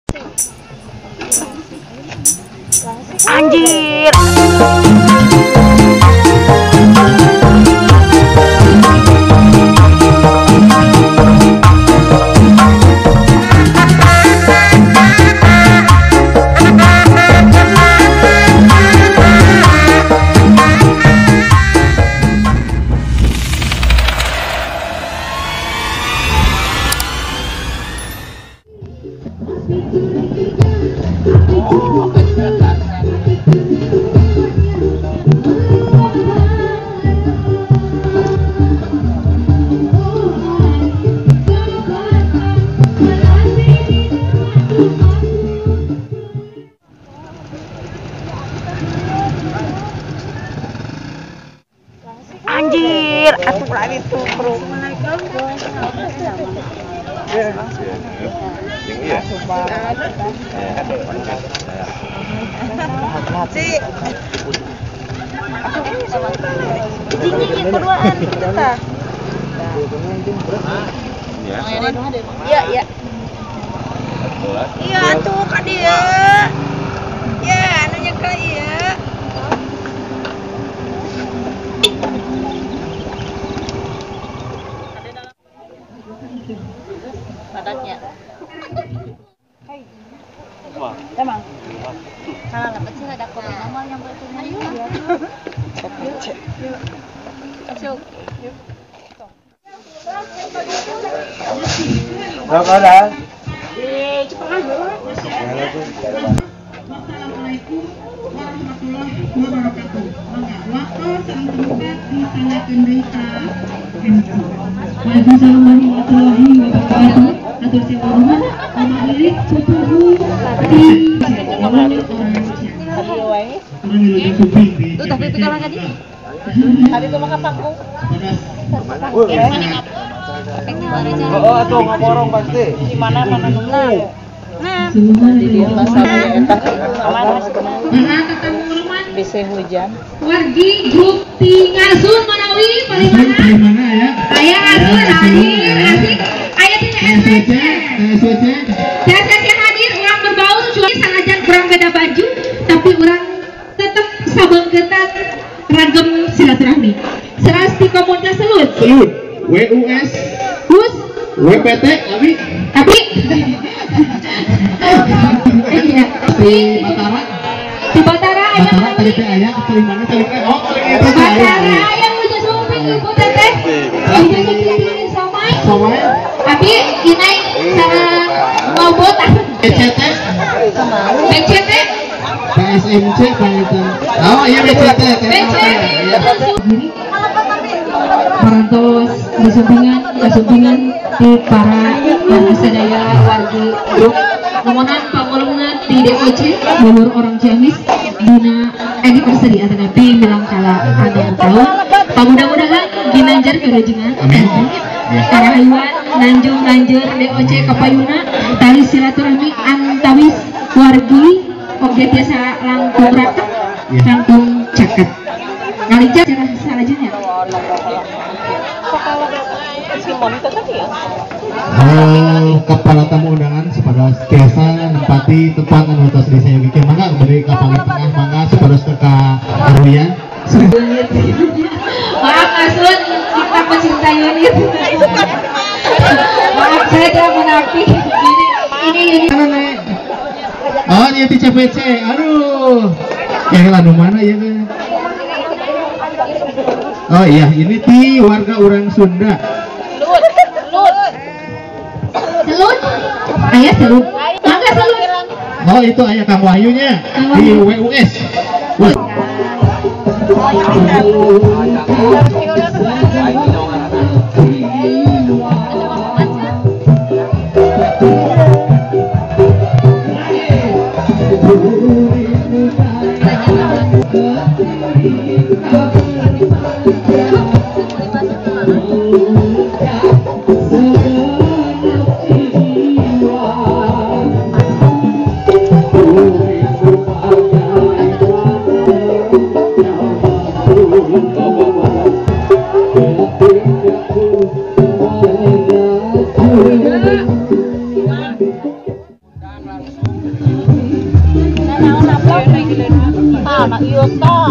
Anjir. Anjir, atuh lagi tuh bro. Tinggi keduaan kita. Iya, iya. Iya tuh kan dia. Ya, nanya ke iya. Padatnya. Emang. Kalau dapat sih ada kopi normal yang berpunya. Masuk. Berapa dah? Assalamualaikum warahmatullahi wabarakatuh. Waktu sang terlibat ditanyakan berita. Waalaikumsalam warahmatullahi wabarakatuh. Atur siapa nama lirik sepupu di orang Tuh tapi itu kalau tadi. Tadi tuh makan panggung. Oh, atuh ngaporong pasti. Di mana dulu? Nah, bisa hujan. Wargi grup Tingasun Manawi paling mana ya? Ayah Asun hadir, asik. Ayah SWC hadir, orang berbaur cuy sanajan kurang beda baju, tapi orang tetap sabenggetan ragam silaturahmi. Serasti komunitas selut. WUS, Bus, WPT, Abi. Iya. Di Batara. Di Batara ayah Tadi teh aya paling mana tadi teh? Oh, itu Batara ayah udah sumping ibu teteh. Udah sumping somai. Tapi inai cara ngobot BCT. BCT. KSMC Panitan. Oh, iya BCT. Parantos disumpingan di para sadaya wargi grup nomonan pangulungan di DOC Bogor orang Ciamis dina anniversary atau nabi bilang kala ada tahun mudah-mudahan ginanjar kerejengan karahayuan nanjur DOC kapayuna tali silaturahmi antawis wargi objek biasa langkung rata langkung caket ngalica cara salajengnya kepala tamu undangan sepados tiasa nempati tempat anu tos di saya bikin mangga beri ka paling tengah mangga sepados ka karuyan. Maaf Asun, kita pecinta unit. Maaf saya tidak munafik. Ini. Oh, ini di CPC. Aduh. Yang lalu mana ya? Oh iya, ini di warga orang Sunda. Selut? Ayah selut. Mangga selut. Oh, itu ayah Kang Wahyunya di WUS. Nah, apa? Ah, nak iyo ta.